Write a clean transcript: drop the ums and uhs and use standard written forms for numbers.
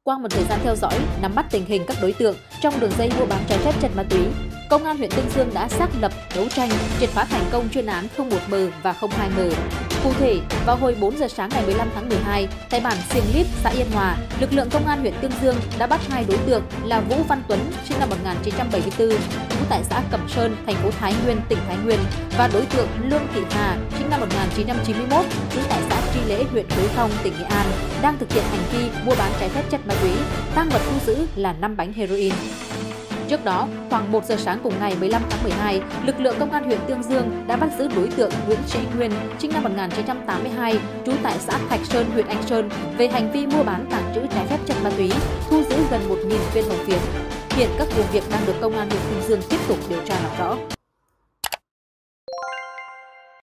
Qua một thời gian theo dõi, nắm bắt tình hình các đối tượng trong đường dây mua bán trái phép chất ma túy, Công an huyện Tương Dương đã xác lập, đấu tranh, triệt phá thành công chuyên án 01M và 02M. Cụ thể, vào hồi 4 giờ sáng ngày 15 tháng 12, tại bản Siêng Lít, xã Yên Hòa, lực lượng Công an huyện Tương Dương đã bắt hai đối tượng là Vũ Văn Tuấn, sinh năm 1974, trú tại xã Cẩm Sơn, thành phố Thái Nguyên, tỉnh Thái Nguyên, và đối tượng Lương Thị Hà, sinh năm 1991, trú tại xã Tri Lễ, huyện Quế Phong, tỉnh Nghệ An, đang thực hiện hành vi mua bán trái phép chất ma túy. Tang vật thu giữ là 5 bánh heroin. Trước đó, khoảng 1 giờ sáng cùng ngày 15 tháng 12, lực lượng Công an huyện Tương Dương đã bắt giữ đối tượng Nguyễn Sĩ Nguyên, sinh năm 1982, trú tại xã Thạch Sơn, huyện Anh Sơn, về hành vi mua bán tàng trữ trái phép chất ma túy, thu giữ gần 1.000 viên hồng phiến. Hiện các vụ việc đang được Công an huyện Tương Dương tiếp tục điều tra làm rõ.